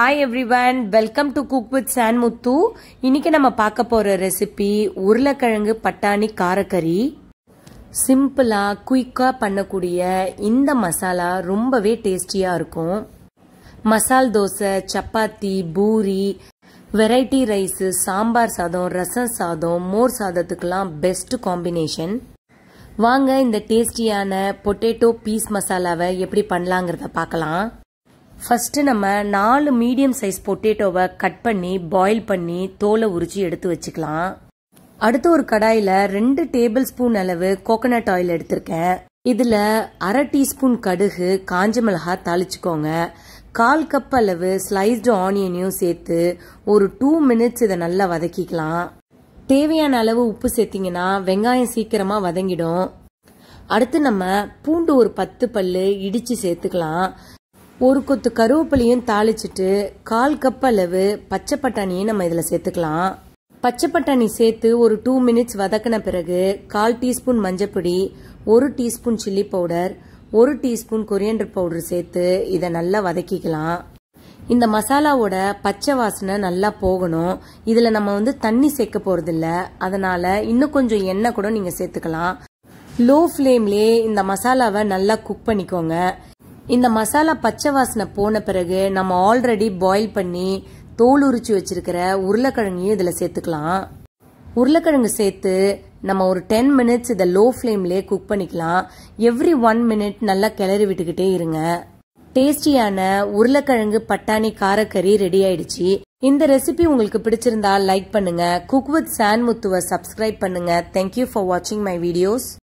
Hi everyone, welcome to Cook with San Muthu. இன்னைக்கு நம்ம பார்க்க போற ரெசிபி உருளைக்கிழங்கு பட்டாணி காரக்கறி. சிம்பிளா குயிக்கா பண்ணக்கூடிய இந்த மசாலா ரொம்பவே டேஸ்டியா இருக்கும். மசால் தோசை, சப்பாத்தி, பூரி, வெரைட்டி ரைஸ், சாம்பார் சாதம், ரசம் சாதம், மோர் சாதத்துக்கெல்லாம் பெஸ்ட் காம்பினேஷன். வாங்க இந்த டேஸ்டியான பொட்டேட்டோ பீஸ் மசாலாவை எப்படி பண்ணலாங்கிறத பார்க்கலாம். ஃபர்ஸ்ட் நம்ம 4 மீடியம் சைஸ் பொட்டேட்டோவை கட் பண்ணி பாயில் பண்ணி தோலை உரிச்சு எடுத்து வச்சுக்கலாம். அடுத்து ஒரு கடாயில 2 டேபிள் ஸ்பூன் அளவு கோகனட் ஆயில் எடுத்திருக்கேன். இதுல 1/2 டீஸ்பூன் கடுகு, காஞ்ச மிளகாய் தாளிச்சுக்கோங்க. 1/4 கப் அளவு ஸ்லைஸ்டு ஆனியனையும் சேர்த்து ஒரு 2 மினிட்ஸ் இதை நல்லா வதக்கிக்கலாம். தேவையான அளவு உப்பு சேர்த்தீங்கன்னா வெங்காயம் சீக்கிரமா வதங்கிடும். அடுத்து நம்ம பூண்டு ஒரு 10 பல்லு இடிச்சு சேர்த்துக்கலாம். ஒரு கொத்து கருவேப்பிலையும் தாளிச்சிட்டு 1/4 கப் அளவு பச்சை பட்டாணியை நம்ம இதுல சேர்த்துக்கலாம். பச்சை பட்டாணி சேர்த்து ஒரு 2 மினிட்ஸ் வதக்கின பிறகு 1/4 டீஸ்பூன் மஞ்சப்பொடி, 1 teaspoon chilli powder, 1 teaspoon coriander powder சேர்த்து இதை நல்லா வதக்கிக்கலாம். இந்த மசாலாவோட பச்சை வாசனை நல்லா போகணும். இதுல நம்ம தண்ணி சேர்க்க போறது இல்ல, அதனால இன்னும் கொஞ்சம் எண்ணெய் கூட நீங்க சேர்த்துக்கலாம். லோ ஃபிளேம்லயே இந்த மசாலாவை நல்லா குக் பண்ணிக்கோங்க. இந்த மசாலா பச்சை வாசனை போன பிறகு நம்ம ஆல்ரெடி பாயில் பண்ணி தோல் உரிச்சு வச்சிருக்கிற உருளைக்கிழங்கையும் இதுல சேர்த்துக்கலாம். உருளைக்கிழங்கு சேர்த்து நம்ம ஒரு 10 மினிட்ஸ் இதை லோ ஃபிளேம்லயே குக் பண்ணிக்கலாம். எவ்ரி 1 மினிட் நல்லா கிளறி விட்டுக்கிட்டே இருங்க. டேஸ்டியான உருளைக்கிழங்கு பட்டாணி காரக்கறி ரெடி ஆயிடுச்சு. இந்த ரெசிபி உங்களுக்கு பிடிச்சிருந்தா லைக் பண்ணுங்க. குக் வித் சான் முத்துவை சப்ஸ்கிரைப் பண்ணுங்க. தேங்க்யூ ஃபார் வாட்சிங் மை வீடியோஸ்.